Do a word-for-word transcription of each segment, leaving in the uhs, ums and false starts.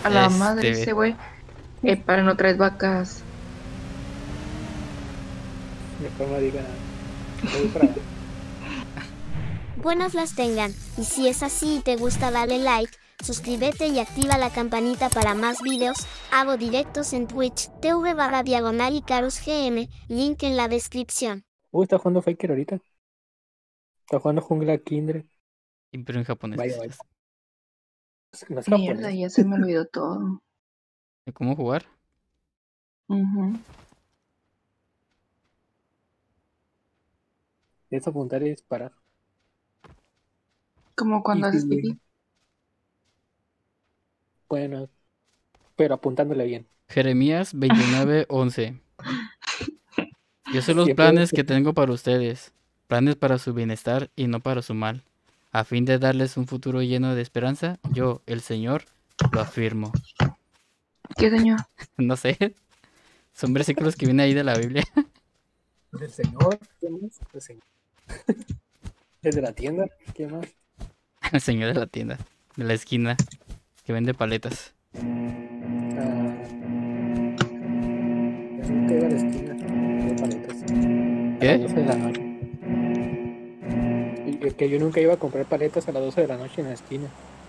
A la madre ese Este, güey. Eh, para no traer vacas. Mejor no diga nada. Me voy para abajo. Buenas las tengan, y si es así y te gusta dale like, suscríbete y activa la campanita para más videos. Hago directos en Twitch, tv barra diagonal y Carus G M, link en la descripción. Uy, está jugando Faker ahorita. Está jugando Jungla Kindred. pero en japonés Vaya, vaya. quizás. Es que no es Mierda, japonés. ya se me olvidó todo. ¿De cómo jugar? Ujú. Es apuntar y disparar. Como Y cuando haces sí, pipí. bueno, pero apuntándole bien. Jeremías veintinueve once. Yo sé los Siempre planes que tengo para ustedes, planes para su bienestar y no para su mal, a fin de darles un futuro lleno de esperanza. Yo, el Señor, lo afirmo. ¿Qué señor? No sé, son versículos que vienen ahí de la Biblia. del señor. ¿Qué más? El señor. El de la tienda. ¿Qué más? El Señor de la tienda, de la esquina, que vende paletas. Ah, yo nunca iba a la esquina de paletas. A las ¿Qué? doce de la noche. Y que yo nunca iba a comprar paletas a las doce de la noche en la esquina.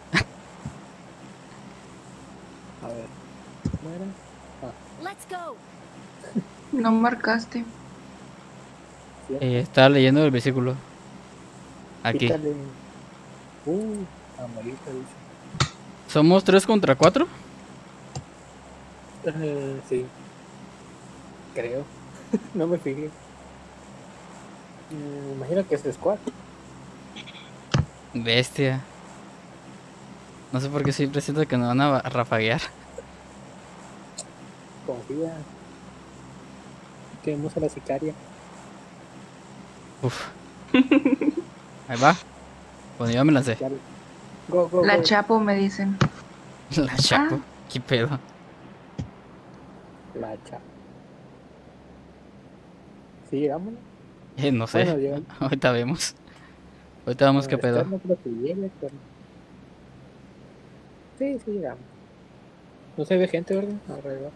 A ver. ¿Cómo era? Ah, Let's go. No marcaste. Eh, cierto. estaba leyendo el versículo. Aquí. Pícale. Uh, amarita dice. ¿Somos tres contra cuatro? Eh, sí, creo. No me fijé. Mm, imagino que es de squad. Bestia. No sé por qué siempre siento que nos van a ba- rafaguear. Confía. Queremos a la sicaria. Uf, ahí va. Bueno, ya me lancé. Dale. Go, go, La go. Chapo me dicen. La chapo. Ah, ¿Qué pedo? La cha. Sí, llegamos. Eh, no sé. Bueno, llegamos. Ahorita vemos. Ahorita vemos Ah, qué esta pedo. no creo que llegue, pero. Sí, sí, llegamos. No se ve gente, ¿verdad? Alrededor.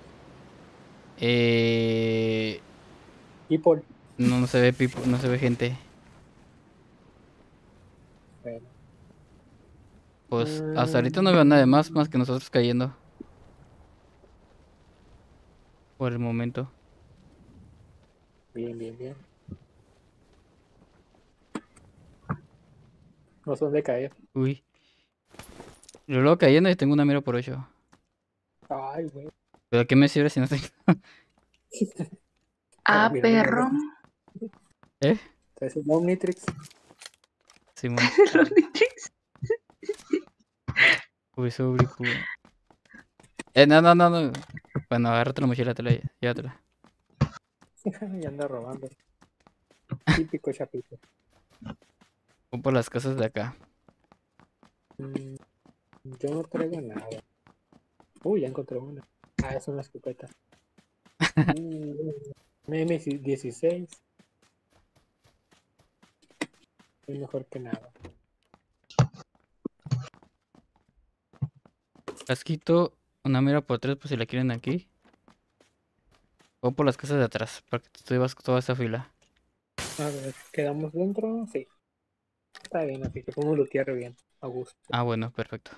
Eh... Y Paul. No, no se ve pipo, no se ve gente. Bueno. Pues hasta ahorita no veo nada Mm, más, más que nosotros cayendo. Por el momento. bien, bien, bien. No son de caer. Uy. Yo luego cayendo y tengo una mira por ocho. Ay, güey. ¿Pero qué me sirve si no tengo? Para ah, mirar perro. imágenes. ¿Eh? Entonces, un Omnitrix. Simón. Uy, sobrico. Eh, no, no, no, no. Bueno, agárrate la mochila, te la, llévatela. Y anda robando. Típico chapito. Voy por las casas de acá. Mm, yo no traigo nada. Uy, ya encontré una. Ah, es una escopeta. Mm, un M dieciséis. Es mejor que nada. Casquito, una mira por tres, pues si la quieren aquí. Voy por las casas de atrás, para que tú llevas toda esa fila. A ver, ¿quedamos dentro? Sí. Está bien, así que podemos lootear bien. A gusto. Ah, bueno, perfecto.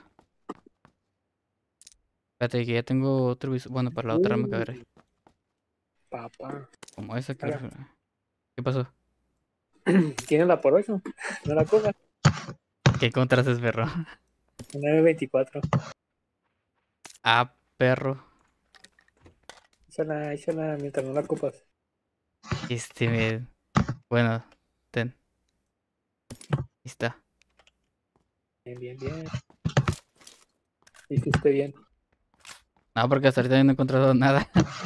Espérate, que ya tengo otro viso. Bueno, para la otra rama que Uh, agarré. papá. Como esa, quiero. Ahora, ¿Qué pasó? ¿tienes la por ocho? No la cojas. ¿Qué contrastes, perro? nueve veinticuatro. Ah, perro. Échala, échala mientras no la copas. Este me. Bueno, ten. Ahí está. Bien, bien, bien. Hiciste bien. No, porque hasta ahorita no he encontrado nada.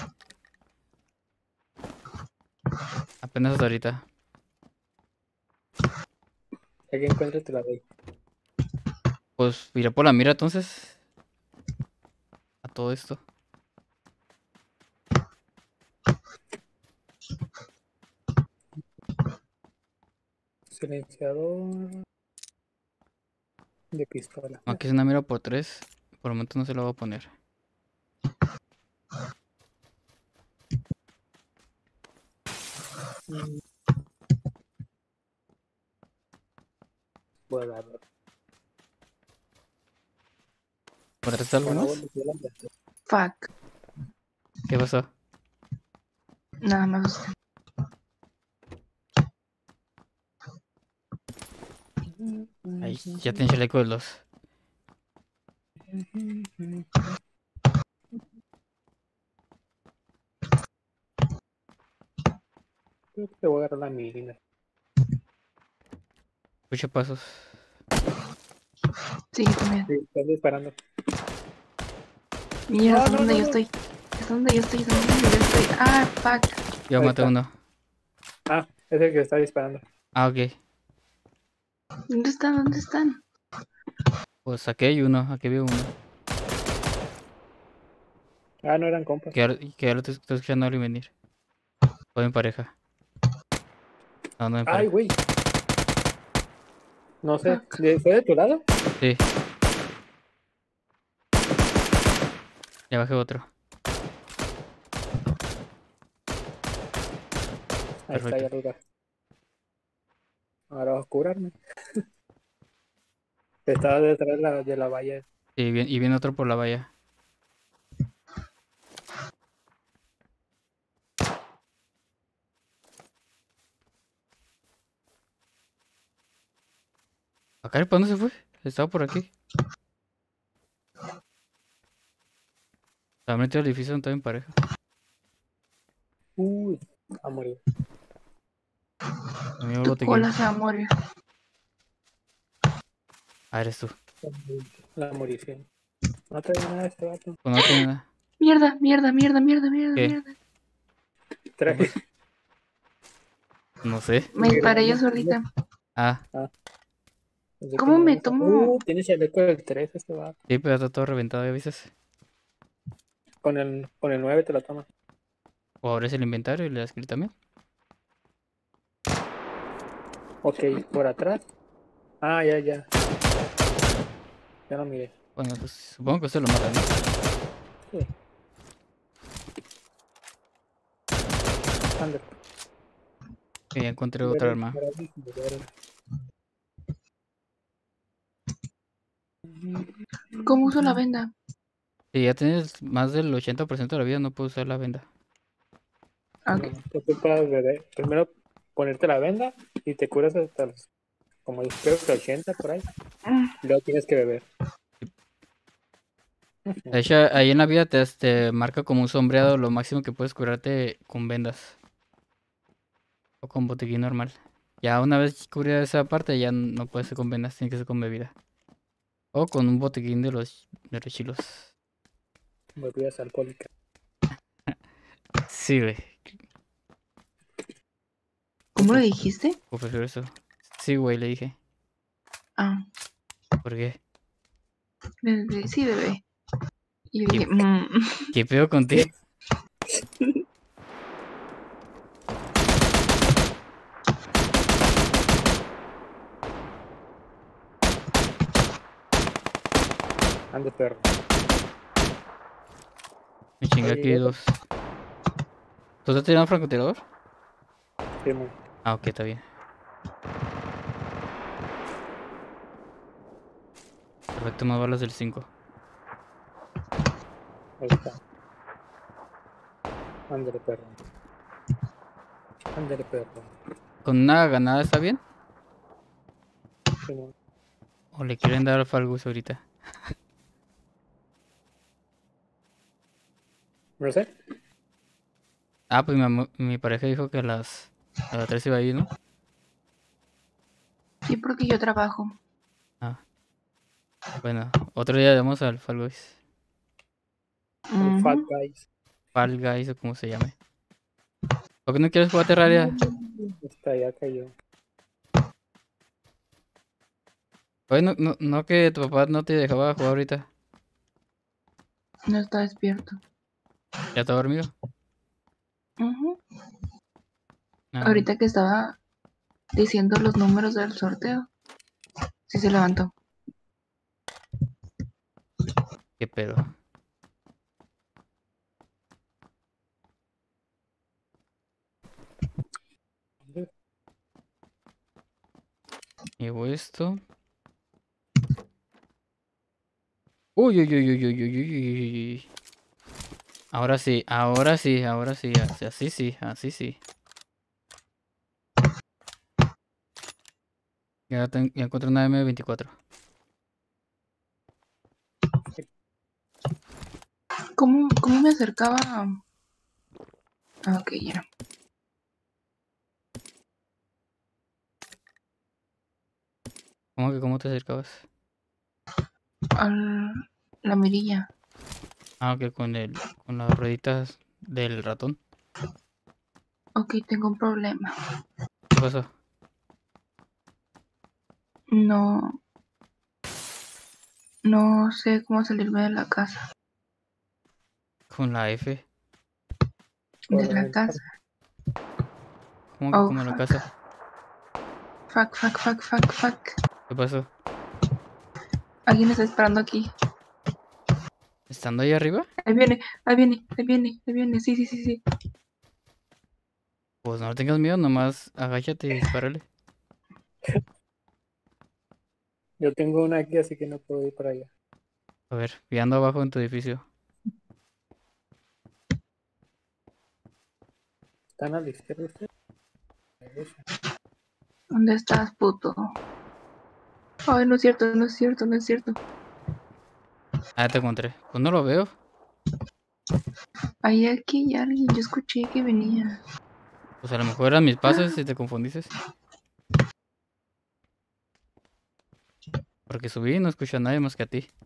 Apenas hasta ahorita. Ya que encuentres te la doy. Pues iré por la mira entonces. A todo esto. Silenciador de pistola. Aquí es una mira por tres. Por el momento no se la voy a poner. Voy a dar. ¿Por atrás está algunos? Fuck. ¿Qué pasó? Nada más. Ahí, ya tenés el eco de los... Creo que te voy a agarrar la milina. Escucho pasos. Sí, yo también. Sí, estás disparando. Mira, No, es no, donde no, yo no. estoy. Es donde yo estoy, es donde yo estoy. Ah, fuck. Yo Ahí maté está. uno. Ah, es el que está disparando. Ah, ok. ¿Dónde están? ¿Dónde están? Pues aquí hay uno, aquí veo uno. Ah, no eran compas. Que ahora, que ahora te estoy escuchando a alguien venir. O en pareja. No, no en Ay, pareja. güey. No sé. Fuck. ¿De- ¿Fue de tu lado? Sí. Ya bajé otro. Ahí está, Perfecto. ya arriba. Ahora vas a curarme. Estaba detrás de la, de la valla. Sí, bien, y viene otro por la valla. ¿Acá para dónde se fue? Estaba por aquí. Estaba metido al edificio donde estaba en pareja. Uy, a morir. Amigo el Tu botiquín. cola se va a morir. Ah, eres tú. La morición. No trae nada de este vato. Pues no tiene nada. Mierda, mierda, mierda, mierda, mierda, ¿Qué? mierda. Trae. No sé. Me disparé yo solita. Ah, ¿Cómo me tomo? Uh, tienes el eco del tres este vato. sí, pero está todo reventado, ¿ya viste? Con el, con el nueve te lo tomas. O abres el inventario y le das clic también. Ok, por atrás. Ah, ya, ya. Ya lo miré. Bueno, pues supongo que usted lo mata, ¿no? Sí. Ande. Que ya encontré otra arma. ¿Cómo uso la venda? Si ya tienes más del ochenta por ciento de la vida, no puedes usar la venda. Ok. No, tú ocupas beber. Primero ponerte la venda y te curas hasta los, como yo creo que ochenta por ahí. Mm, Y luego tienes que beber. De hecho, ahí en la vida te, te marca como un sombreado lo máximo que puedes curarte con vendas. O con botiquín normal. Ya una vez cubierta esa parte, ya no puede ser con vendas, tiene que ser con bebida. O con un botiquín de los, de los chilos. Bebidas alcohólicas. Sí, güey. ¿Cómo lo dijiste? O prefiero eso. Sí, güey, le dije. Ah, ¿Por qué? bebé, sí, bebé. Y yo ¿Qué, dije, mm, qué pedo contigo? Ande perro. Me chingué Oye, aquí ¿y dos. ¿Tú estás tirando francotirador? Sí, mo. Ah, ok, está bien. Perfecto, más balas del cinco. Ahí está. Ándale, perro. Ándale, perro. ¿Con una ganada está bien? Sí, mo. ¿O le quieren dar Falgus ahorita? No sé. Ah, pues mi, amo- mi pareja dijo que a las, a las tres iba a ir, ¿no? sí, porque yo trabajo. Ah, bueno, otro día vamos al Fall Guys. El Fat Ujú. Guys. Fall Guys o como se llame. ¿Por qué no quieres jugar Terraria? Está, ya cayó. Oye, no, no, no que tu papá no te dejaba jugar ahorita. No está despierto. ¿Ya está dormido? Ujú. Ah, Ahorita que estaba diciendo los números del sorteo, sí se levantó. qué pedo. Llevo esto. Uy, uy, uy, uy, uy, uy, uy, uy, uy. Ahora sí, ahora sí, ahora sí, así, así sí, así sí. Ya, ten- ya encontré una M veinticuatro. ¿Cómo, cómo me acercaba? Ah, ok, ya. ¿Cómo que cómo te acercabas? Al, la mirilla. Ah, ok, con el, con las rueditas del ratón. Ok, tengo un problema. ¿Qué pasó? No, no sé cómo salirme de la casa. Con la F. Por De la la ventana. casa. ¿Cómo que Oh, como en la fuck. casa? Fuck, fuck, fuck, fuck, fuck. ¿Qué pasó? Alguien está esperando aquí. ¿Estando ahí arriba? Ahí viene, ahí viene, ahí viene, ahí viene. Sí, sí, sí, sí. Pues no tengas miedo, nomás agáchate y dispárale. Yo tengo una aquí, así que no puedo ir para allá. A ver, y ando abajo en tu edificio. ¿Están a la izquierda ustedes? A la derecha. ¿Dónde estás, puto? Ay, no es cierto, no es cierto, no es cierto. Ah, te encontré. Pues no lo veo. Ahí aquí hay alguien, yo escuché que venía. Pues a lo mejor eran mis pasos y te confundiste. Porque subí y no escuché a nadie más que a ti.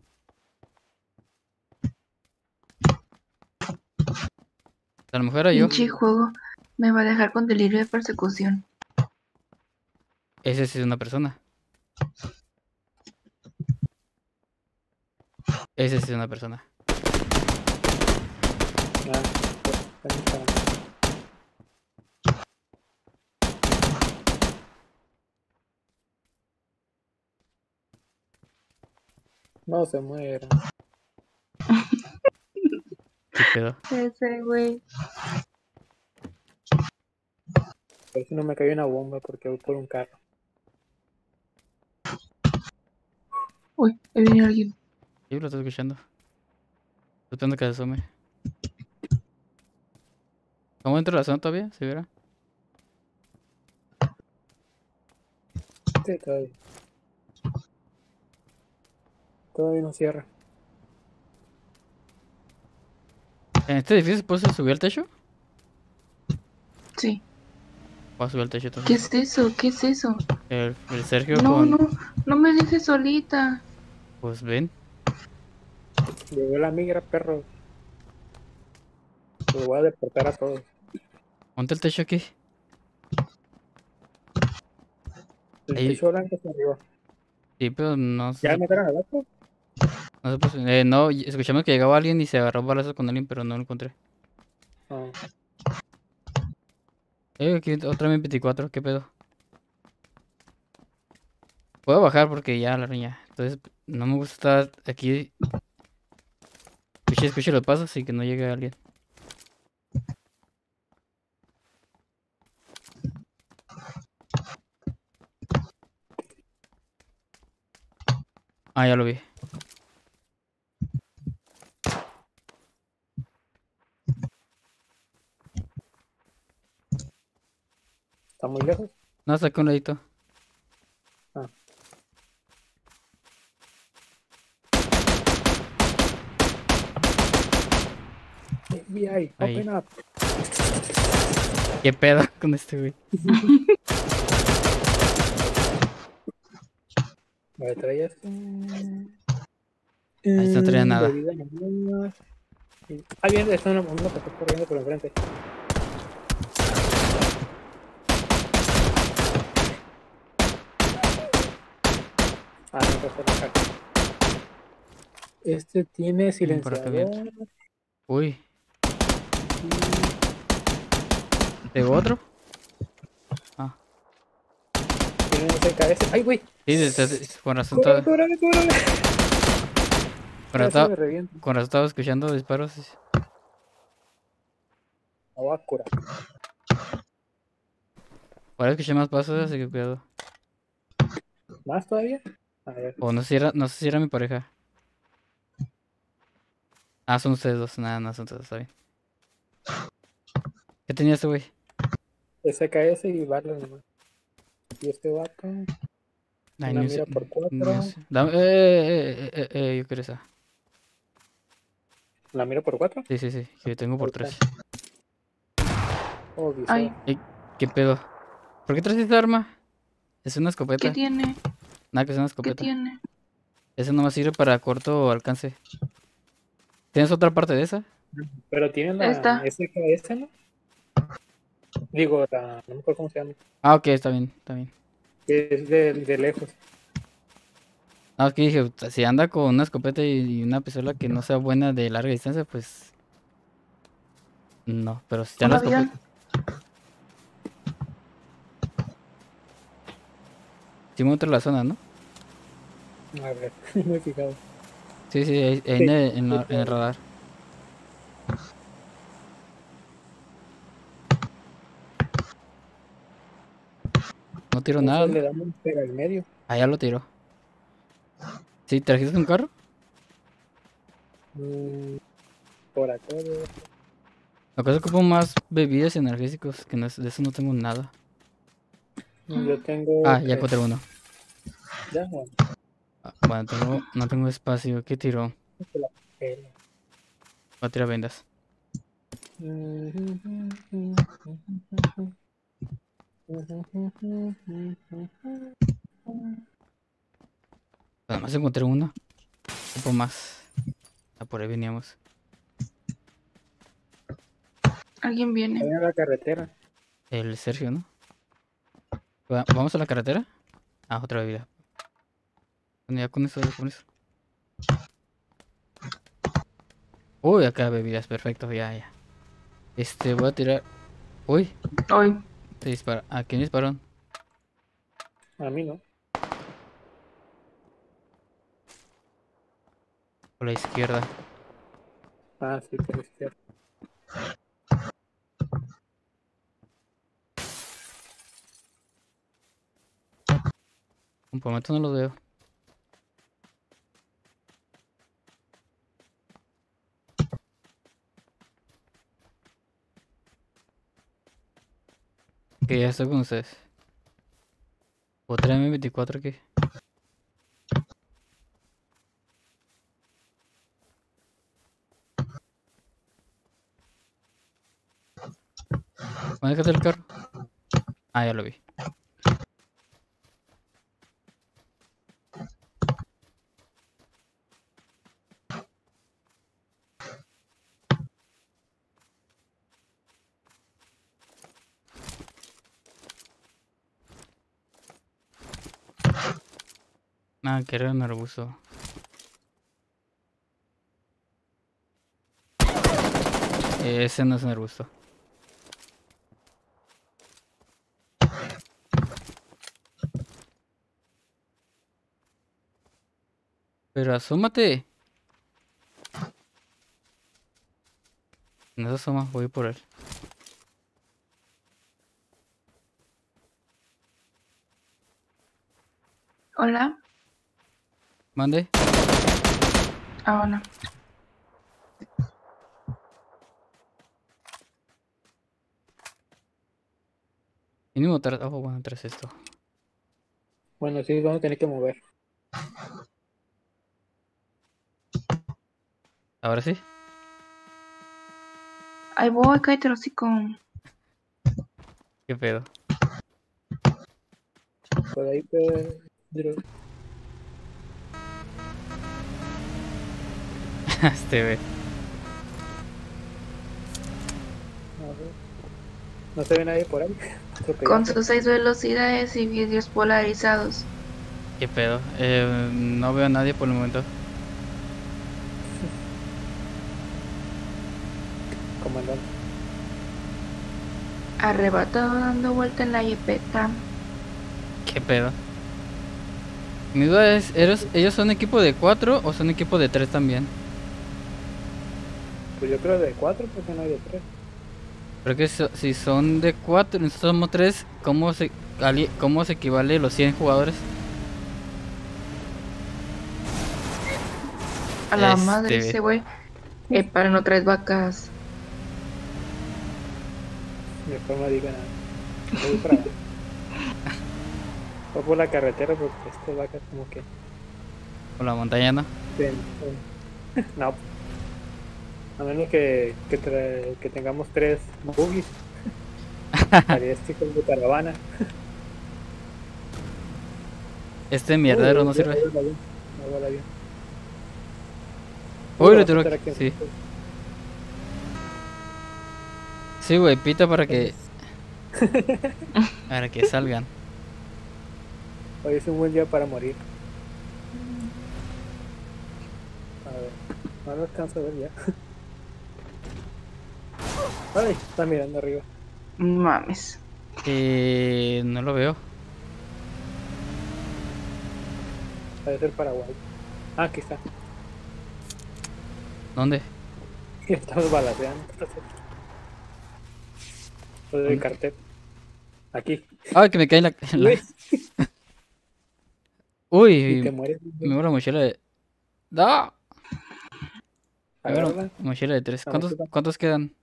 A lo mejor era yo. Pinche juego me va a dejar con delirio de persecución. Ese sí es una persona. Ese sí es una persona. Ah, pues, están disparando. No se mueran. ¿Qué pedo? Ese güey. A ver si no me cayó una bomba porque voy por un carro. Uy, ahí viene alguien. Sí, lo estoy escuchando. Estoy esperando que se asome. ¿Cómo dentro de la zona todavía? ¿Se verá? Sí, todavía. Todavía no cierra. ¿En este edificio puedes subir al techo? Sí. Voy a subir al techo ¿Qué entonces. es eso? ¿Qué es eso? El, el Sergio No, con... no, no me dejes solita. Pues ven. Llegó la migra, perro. Los voy a deportar a todos. Ponte el techo aquí. El Ahí. techo blanco está arriba. Sí, pero no ¿Ya se, mataron al otro? no se puso- eh, no, y- escuchamos que llegaba alguien y se agarró balazos con alguien, pero no lo encontré. No. Eh, aquí otra M veinticuatro, ¿qué pedo? Puedo bajar porque ya la riña. Entonces, no me gusta estar aquí. Escuche, escuche los pasos y que no llegue alguien. Ah, ya lo vi. ¿Está muy lejos? No, saca un ladito. Ah. F B I, Ahí. open up. ¿Qué pedo con este güey? Me traías. Ahí no traía nada. Bebida nomás. Y- Ah, viene, está una, una que está corriendo por enfrente. Ah, no, está por acá. Este tiene Mm, por acá viene silenciador. otro. Uy, Y... ¿llegó otro? Ah, tiene un C K S. ¡Ay, güey! sí, de- de- de- con razón ¡Cúbrame, estaba, cúbrame, cúbrame! con razón Casi me estaba- reviento. con razón estaba escuchando disparos. Me voy a curar. Ahora escuché más pasos, así que cuidado. ¿Más todavía? A ver. O no sé si era, no sé si era mi pareja. Ah, son ustedes dos. Nada, no son ustedes dos, está bien. ¿Qué tenía este güey? S K S y Barley nomás. Y este vato. Ay, Una ni mira sé- por cuatro. no sé. Dame, eh, eh, eh, eh, eh, yo quiero esa. ¿La mira por cuatro? Sí, sí, sí, que tengo por Ahí tres. está. Oh, visor. Ay, Ey, ¿qué pedo? ¿Por qué traes esta arma? Es una ¿qué escopeta. tiene? Nada, que es una ¿Qué escopeta. tiene? Esa nomás sirve para corto alcance. ¿Tienes otra parte de esa? Pero tiene la Esta. S K S, ¿no? Digo, la, no me acuerdo cómo se llama. Ah, ok, está bien, está bien. Que es de, de lejos. No, es que dije, puta, si anda con una escopeta y y una pistola que no sea buena de larga distancia, pues... No, pero si ya Un la avión. escopeta... Sí me entra la zona, ¿no? A ver, no he fijado. Sí, sí, ahí, ahí Sí, en, el, en sí, la- en el sí. radar. No tiro nada, Eso ¿no? le damos un pega al medio. Ah, ya lo tiro. ¿Sí? ¿Trajiste un carro? Mm, por acá. de- Acá se ocupan más bebidas energéticos, que no es- de eso no tengo nada. Yo tengo. Ah, ya tres. encontré uno. Ya, bueno, Ah, bueno, tengo, no tengo espacio. ¿Qué tiro? se la pela. Voy a tirar vendas. Además encontré uno. Ocupo más. Ah, por ahí veníamos. Alguien viene. Ahí a la carretera. El Sergio, ¿no? Va- ¿Vamos a la carretera? Ah, otra bebida. Bueno, ya con eso, ya con eso. Uy, acá bebidas, perfecto, ya, ya. Este, voy a tirar. Uy, Hoy. se dispara. ¿A quién dispararon? A mí no. Por la izquierda. Ah, sí, por la izquierda. Un momento no los veo. Que ya estoy con ustedes. ¿Otra M veinticuatro aquí? Manéjate el carro. Ah, ya lo vi. Ah, que era un arbusto. Ese no es un arbusto. Pero asómate. No se asoma, voy por él. Hola. Mande. Ah, hola. Mínimo tras. Oh, bueno, tras esto. Bueno, sí, vamos a tener que mover. Ahora sí. Ahí voy, cállate el hocico. ¿Qué pedo? Por ahí, Pedro. Este ve. A ver. No se ve nadie por ahí. Con sus seis velocidades y vidrios polarizados. ¿Qué pedo? Eh, no veo a nadie por el momento. Comandante. Arrebatado dando vuelta en la jipeta. ¿Qué pedo? Mi duda es, ¿eros- ¿ellos son equipo de cuatro o son equipo de tres también? Pues yo creo de cuatro, porque no hay de tres. Creo que so- si son de cuatro y nosotros somos tres, ¿cómo se, ali- cómo se equivale los cien jugadores? A la madre Este- ese güey. Eh, para no traer vacas. Mejor no diga nada. Voy para allá. Voy por la carretera porque estas vacas como que... Por la montaña, ¿no? ven- ven. No. A menos que, que, tra- que tengamos tres buggies. Haría este con de caravana. Este mierdero Uy, no sirve. me huele bien, me huele bien. Uy, Uy, lo va a tiro estar aquí. aquí Sí. enfrente. Sí, güey, pita para que. Para que salgan. Hoy es un buen día para morir. A ver, no lo alcanzo a ver ya. Ay, está mirando arriba. Mames. Eh, no lo veo. Debe ser Paraguay. Ah, aquí está. ¿Dónde? Estamos balaceando. Lo del cartel. Aquí. Ay, que me cae en la. en la- Uy, y te Uy, mueres. me veo la mochila de. ¡No! Me veo la Agárrala. mochila de tres. La ¿Cuántos, mochila. ¿cuántos quedan?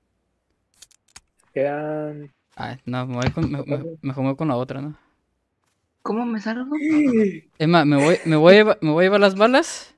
Quedan. Ay, no, me voy con, me, me, mejor me voy con la otra, ¿no? ¿Cómo me salgo? Es más, me voy, me voy a llevar, me voy a llevar las balas.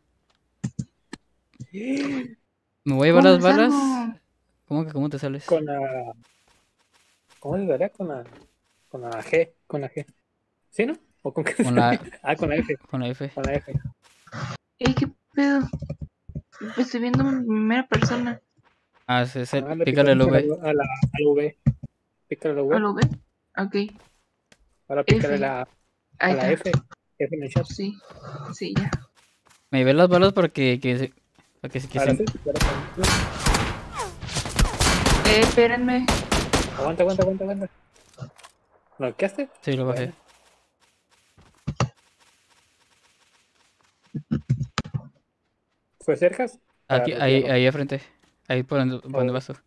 Me voy a llevar ¿Cómo las me balas. salgo? ¿Cómo que cómo te sales? Con la. ¿Cómo se daría? Con la. Con la G. Con la G. ¿Sí, no? ¿O con qué? Con la- Ah, con la F. Con la F. Con la F. Ey, ¿qué pedo? Estoy viendo en primera persona. Ah, ese es el. Ah, le Pícale el picamos V. A la, a la, a la V. Pícale la ¿Ah, V. lo ve? Ok. Ahora pícale F. la, a Ahí la está. F. F en el chat. Sí. Sí, ya. Me llevé las balas para que, que, se- para que, se- que Ahora se- sí. Ahora sí. Eh, espérenme. Aguanta, aguanta, aguanta, aguanta. ¿No quedaste? Sí, lo bajé. Bueno. ¿Fue cercas? Aquí, Para ahí, retirarlo. ahí de frente. Ahí por donde, por donde Oh. vas tú.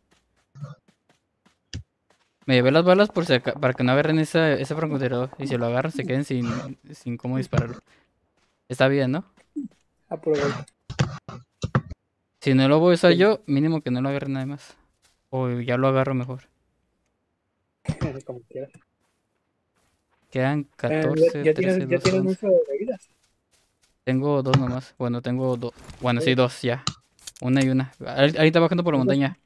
Me llevé las balas por si aca- para que no agarren esa, ese francotirador. Y si lo agarran, se queden sin, sin cómo dispararlo. Está bien, ¿no? Ah, puro golpe. Si no lo voy a usar Sí. yo, mínimo que no lo agarre nadie más. O ya lo agarro mejor. Como quieras. Quedan Eh, catorce, ya, ya trece, tienes, ya doce, tienes once. mucho de bebidas. Tengo dos nomás. Bueno, tengo dos. Bueno, sí, dos ya. Una y una. Ahí ahí está bajando por la ¿Cuántas? montaña.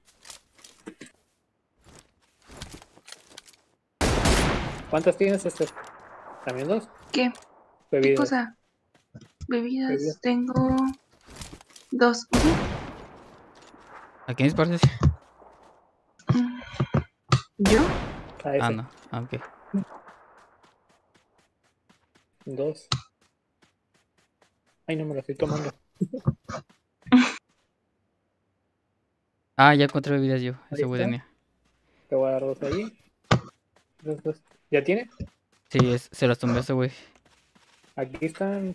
¿Cuántas tienes, este? ¿También dos? ¿Qué? ¿Qué Bebidas. cosa? Bebidas. Bebidas. Tengo dos. Ujú. ¿A quién disparas? Mm. ¿Yo? A ese. Ah, no. Ah, ok. Dos. Ay, no me lo estoy tomando. Ah, ya encontré bebidas yo. Ahí Ese güey está. tenía. Te voy a dar dos ahí. Dos, dos. ¿Ya tiene? Sí, es- se las tomé a ese güey. Aquí están.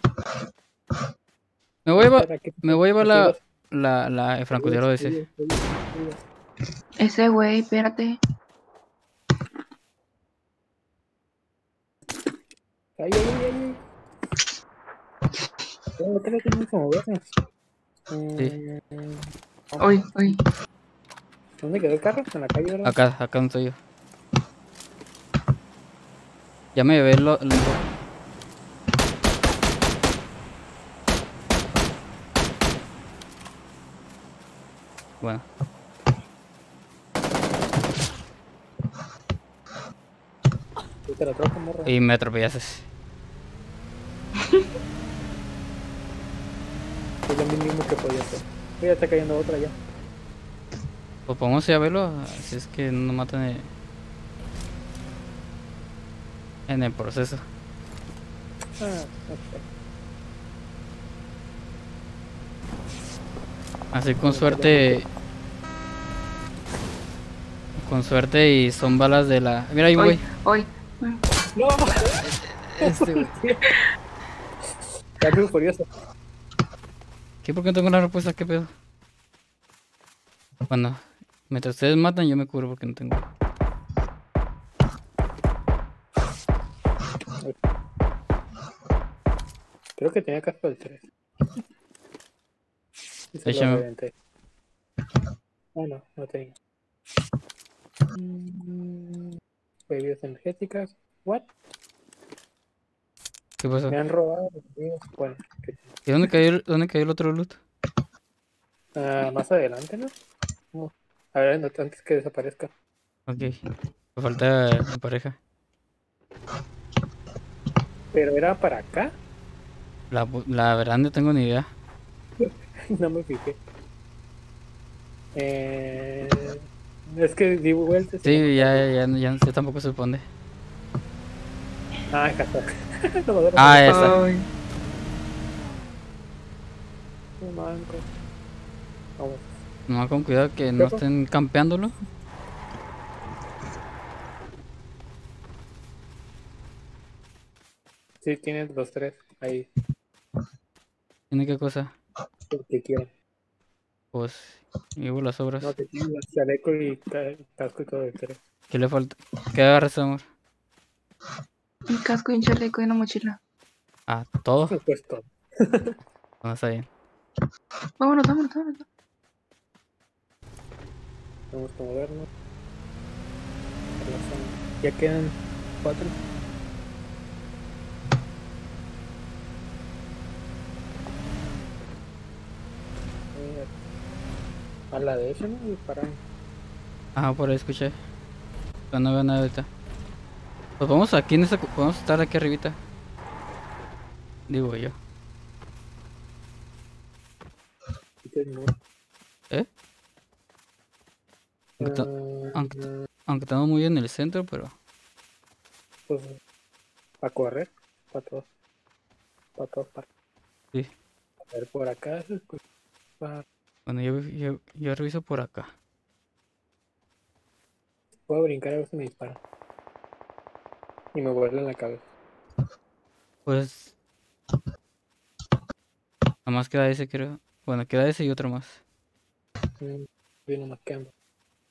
Me voy a llevar, Aquí- me voy a llevar aquí la, dos. la, la el francotirador ese. Bebidas, bebidas, bebidas. Ese güey, espérate. Ay, ay, ay, ay. Tengo tres, tengo que movernos. Mm, Hoy, hoy. ¿Dónde quedó el carro? En la calle, ¿verdad? Acá, acá donde estoy yo. Ya me llevé lo, lo- Bueno, Yo te la troco, morra. y me atropellaste. Es lo mínimo que podía hacer. Uy, ya está cayendo otra ya. Pues podemos ir a verlo, así es que no nos matan en, en el proceso. Ah, ok. Así con suerte. Con suerte y son balas de la. Mira ahí, güey. Hoy, hoy. ¡No! Este, güey. Ya estoy furioso. ¿Qué? ¿Por qué no tengo la respuesta? ¿Qué pedo? Bueno, mientras ustedes matan, yo me cubro porque no tengo. Creo que tenía casco del tres. Y se lo Échame. reventé. Ah, no, no tengo. Mm, Bebidas energéticas. ¿What? ¿Qué pasó? Me han robado los míos. Bueno, que- ¿Y dónde cayó el, dónde cayó el otro loot? ah, más adelante, ¿no? No. A ver, no, antes que desaparezca. Ok. Me falta mi pareja. Pero era para acá. La, pu- la verdad no tengo ni idea. No me fijé. Eh, es que di vueltas. y no me Sí, ya, acuerdo. ya, ya, ya, ya tampoco se pone. Ah, acá está. No, no, no, Ah, ya está. Ay, no, manco. Vamos. No, con cuidado que no Luego. estén campeándolo. Sí, tienes los tres ahí. ¿Tiene qué cosa? El que quieran. Pues, llevo las obras. No, te tienes chaleco y ca- casco y todo el tres. ¿Qué le falta? ¿Qué agarras, amor? un casco y un chaleco y una mochila. Ah, todo. Pues todo. No está bien. Vámonos, vámonos, vámonos. Vamos a movernos. Ya quedan cuatro. Eh, A la derecha, ¿no? Disparan. Ah, por ahí escuché. Pero no veo nada ahorita. Pues vamos aquí en esta. cu- Vamos a estar aquí arribita. Digo yo. ¿Eh? Aunque, ta- aunque, Ah, aunque estamos muy en el centro, pero. pues para correr, para todos, para todas partes. Sí. A ver, por acá se escucha. Bueno, yo, yo, yo reviso por acá. Puedo brincar a ver si me disparan. Y me vuelven la cabeza. Pues. Nada más queda ese, creo. Bueno, queda ese y otro más. Mm, Vino más que ambos.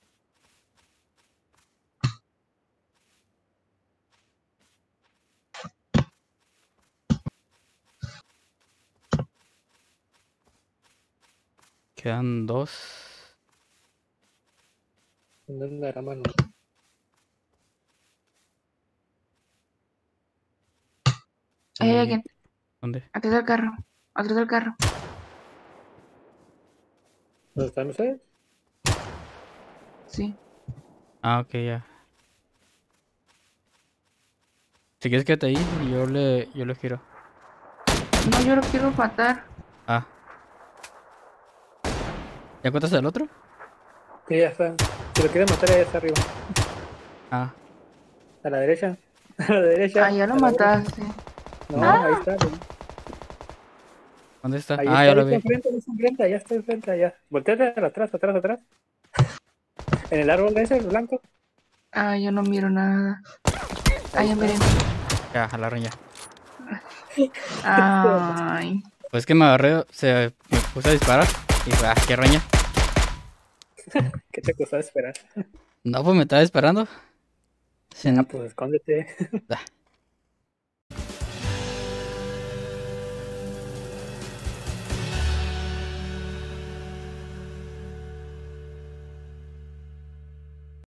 Quedan dos. ¿Dónde andará mano? Ahí hay Eh, alguien. ¿Dónde? Atrás del carro. Atrás del carro. ¿Dónde están ustedes? Sí. Ah, ok, ya. Si quieres quédate ahí y yo le, yo le giro. No, yo lo quiero matar. Ah. ¿Ya encuentras al otro? Sí, ya está. Si lo quieren matar, ya está arriba. Ah, A la derecha. A la derecha. Ah, ya lo a la derecha. mataste. No, ahí está. güey. ¿dónde está? Ahí Ah, está, ya ahí lo está vi. enfrente, ahí está enfrente, allá está enfrente, allá. Volteate atrás, atrás, atrás. En el árbol ese, el blanco. Ah, yo no miro nada. Ah, ya miré. Ya, a la riña. Ay. Pues que me agarré, se me puse a disparar y fue, ah, qué roña. ¿Qué te costó esperar? No, pues me estaba disparando. Sí, Ah, pues escóndete. ah,